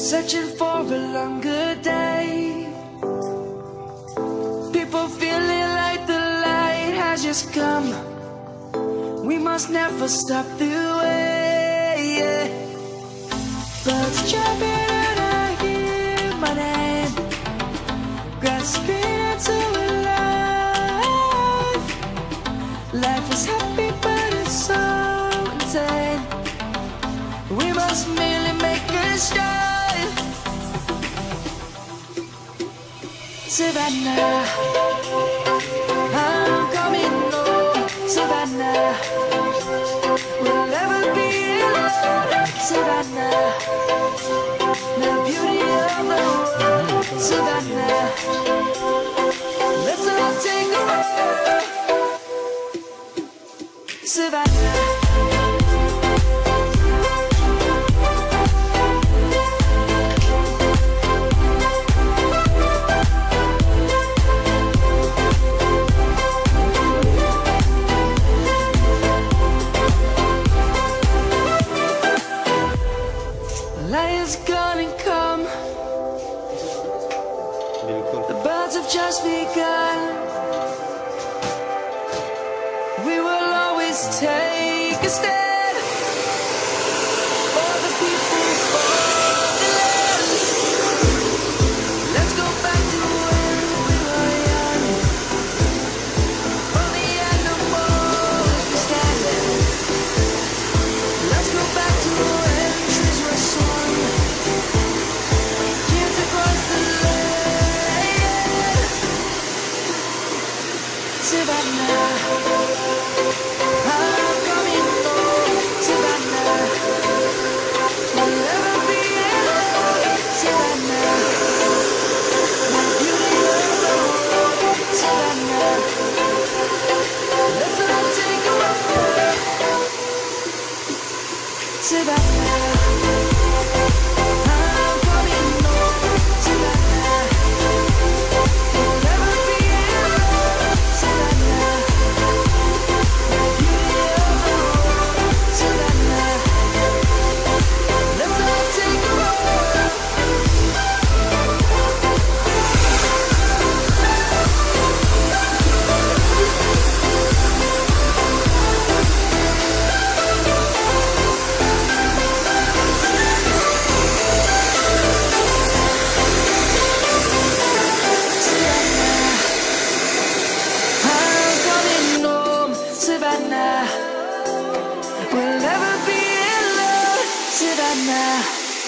searching for a longer day. People feeling like the light has just come. We must never stop the way, yeah. Birds chirping and I hear my name, grasping into life. Life is happy but it's so insane. We must merely make a start. Savannah, I'm coming home. Savannah, we'll never be alone. Savannah, the beauty of the world. Savannah, let's all take a ride. Savannah. Lion's gonna come. The birds have just begun. We will always take a stand for the people, for the land. Let's go back to when we were young. For the animals we stand. Let's go back to when trees were swung. Kids across the land. Savannah, I'm coming home. Savannah, we'll never be alone. Savannah, the beauty of the world. Savannah, let's all take a ride. Savannah, I'm coming home. Savannah, we'll never be alone. Savannah, the beauty of the world. Savannah, let's all take a ride. I'm coming home. Savannah, we'll never be alone. Savannah.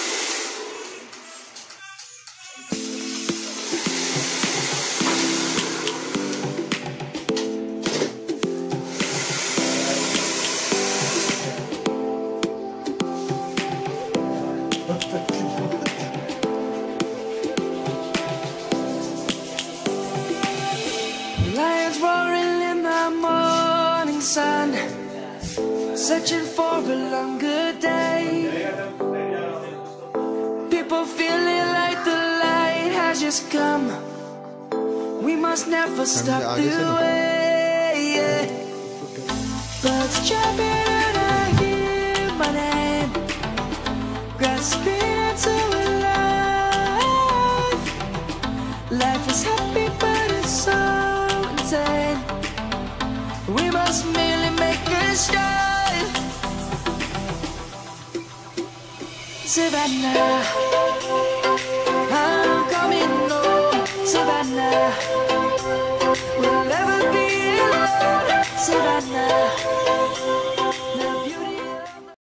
Lions roaring in the morning sun, searching for a longer day. People feeling like the light has just come. We must never stop the way, yeah. Birds chirping and I hear my name, grasping into life. Life is happy but it's so insane. We must merely make a start. Savannah,